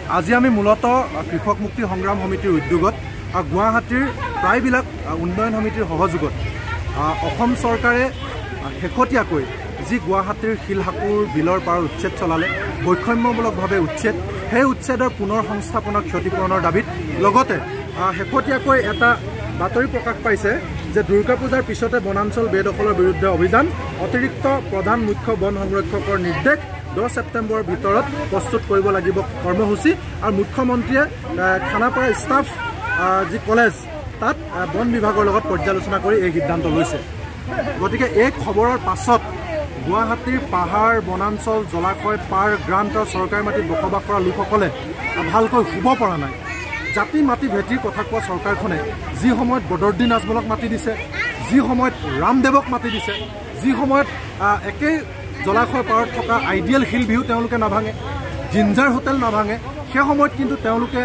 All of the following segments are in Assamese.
আজি আমি মূলত কৃষক মুক্তি সংগ্ৰাম সমিতিৰ উদ্যোগত গুৱাহাটীৰ প্ৰায়বিলাক উন্নয়ন সমিতিৰ সহযোগত অসম চৰকাৰে শেহতীয়াকৈ যি গুৱাহাটীৰ শিলহাকুৰ বিলৰ পাৰ উচ্ছেদ চলালে বৈষম্যমূলকভাৱে উচ্ছেদ সেই উচ্ছেদৰ পুনৰ সংস্থাপনৰ ক্ষতিপূৰণৰ দাবীত লগতে শেহতীয়াকৈ এটা বাতৰি প্ৰকাশ পাইছে যে দুৰ্গা পূজাৰ পিছতে বনাঞ্চল বেদখলৰ বিৰুদ্ধে অভিযান অতিৰিক্ত প্ৰধান মুখ্য বন সংৰক্ষকৰ নিৰ্দেশ 10 ছেপ্টেম্বৰৰ ভিতৰত প্ৰস্তুত কৰিব লাগিব কৰ্মসূচী আৰু মুখ্যমন্ত্ৰীয়ে খানাপাৰা ষ্টাফ যি কলেজ তাত বন বিভাগৰ লগত পৰ্যালোচনা কৰি এই সিদ্ধান্ত লৈছে। গতিকে এই খবৰৰ পাছত গুৱাহাটীৰ পাহাৰ বনাঞ্চল জলাশয় পাৰ গ্ৰান্ট চৰকাৰী মাটিত বসবাস কৰা লোকসকলে ভালকৈ শুব পৰা নাই। জাতি মাটি ভেটিৰ কথা কোৱা চৰকাৰখনে যি সময়ত বদৰুদ্দিন আজমলক মাতি দিছে, যি সময়ত ৰামদেৱক মাতি দিছে, যি সময়ত একেই জলাশয় পাৰত থকা আইডিয়েল হিল ভিউ তেওঁলোকে নাভাঙে, জিঞ্জাৰ হোটেল নাভাঙে, সেই সময়ত কিন্তু তেওঁলোকে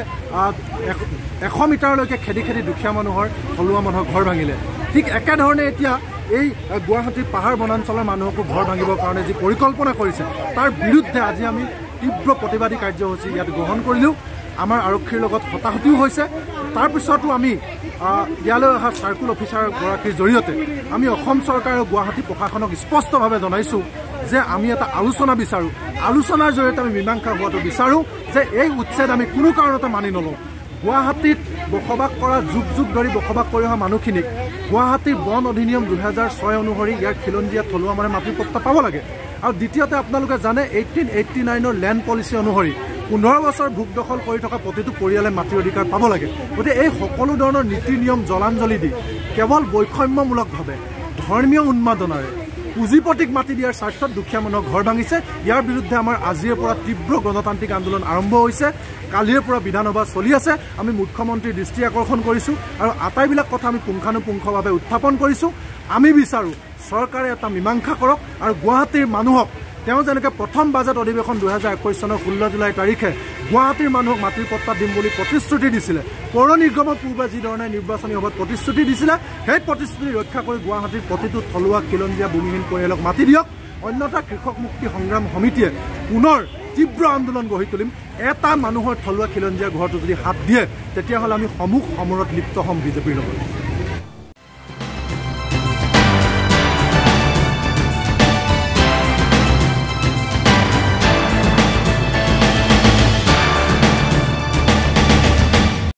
100 মিটাৰলৈকে খেদি খেদি দুখীয়া মানুহৰ থলুৱা মানুহৰ ঘৰ ভাঙিলে। ঠিক একেধৰণে এতিয়া এই গুৱাহাটীৰ পাহাৰ বনাঞ্চলৰ মানুহকো ঘৰ ভাঙিবৰ কাৰণে যি পৰিকল্পনা কৰিছে তাৰ বিৰুদ্ধে আজি আমি তীব্ৰ প্ৰতিবাদী কাৰ্যসূচী ইয়াত গ্ৰহণ কৰিলোঁ। আমাৰ আৰক্ষীৰ লগত হতাহতিও হৈছে। তাৰপিছতো আমি ইয়ালৈ অহা চাৰ্কুল অফিচাৰগৰাকীৰ জৰিয়তে আমি অসম চৰকাৰ আৰু গুৱাহাটী প্ৰশাসনক স্পষ্টভাৱে জনাইছোঁ যে আমি এটা আলোচনা বিচাৰোঁ। আলোচনাৰ জৰিয়তে আমি মীমাংসা হোৱাটো বিচাৰোঁ যে এই উচ্ছেদ আমি কোনো কাৰণতে মানি নলওঁ। গুৱাহাটীত বসবাস কৰা যুগ যুগ ধৰি বসবাস কৰি অহা মানুহখিনিক গুৱাহাটীৰ বন অধিনিয়ম 2006 অনুসৰি ইয়াৰ খিলঞ্জীয়া থলুৱা মানে মাটিৰ পট্টা পাব লাগে। আৰু দ্বিতীয়তে আপোনালোকে জানে 1889ৰ লেণ্ড পলিচি অনুসৰি 15 বছৰ ভোগ দখল কৰি থকা প্ৰতিটো পৰিয়ালে মাটিৰ অধিকাৰ পাব লাগে। গতিকে এই সকলো ধৰণৰ নীতি নিয়ম জলাঞ্জলি দি কেৱল বৈষম্যমূলকভাৱে ধৰ্মীয় উন্মাদনাৰে পুঁজিপতিক মাটি দিয়াৰ স্বাৰ্থত দুখীয়া মানুহক ঘৰ ভাঙিছে। ইয়াৰ বিৰুদ্ধে আমাৰ আজিৰ পৰা তীব্ৰ গণতান্ত্ৰিক আন্দোলন আৰম্ভ হৈছে। কালিৰ পৰা বিধানসভা চলি আছে। আমি মুখ্যমন্ত্ৰীৰ দৃষ্টি আকৰ্ষণ কৰিছোঁ আৰু আটাইবিলাক কথা আমি পুংখানুপুংখভাৱে উত্থাপন কৰিছোঁ। আমি বিচাৰোঁ চৰকাৰে এটা মীমাংসা কৰক আৰু গুৱাহাটীৰ মানুহক তেওঁ যেনেকৈ প্ৰথম বাজেট অধিৱেশন 2021 চনৰ 16 জুলাই তাৰিখে গুৱাহাটীৰ মানুহক মাটিৰ পট্টা দিম বুলি প্ৰতিশ্ৰুতি দিছিলে, পৌৰ নিগমৰ পূৰ্বে যিধৰণে নিৰ্বাচনী সভাত প্ৰতিশ্ৰুতি দিছিলে সেই প্ৰতিশ্ৰুতি ৰক্ষা কৰি গুৱাহাটীৰ প্ৰতিটো থলুৱা খিলঞ্জীয়া ভূমিহীন পৰিয়ালক মাতি দিয়ক। অন্যথা কৃষক মুক্তি সংগ্ৰাম সমিতিয়ে পুনৰ তীব্ৰ আন্দোলন গঢ়ি তুলিম। এটা মানুহৰ থলুৱা খিলঞ্জীয়া ঘৰটো যদি হাত দিয়ে তেতিয়াহ'লে আমি সমূহ সমৰত লিপ্ত হ'ম বিজেপিৰ লগত।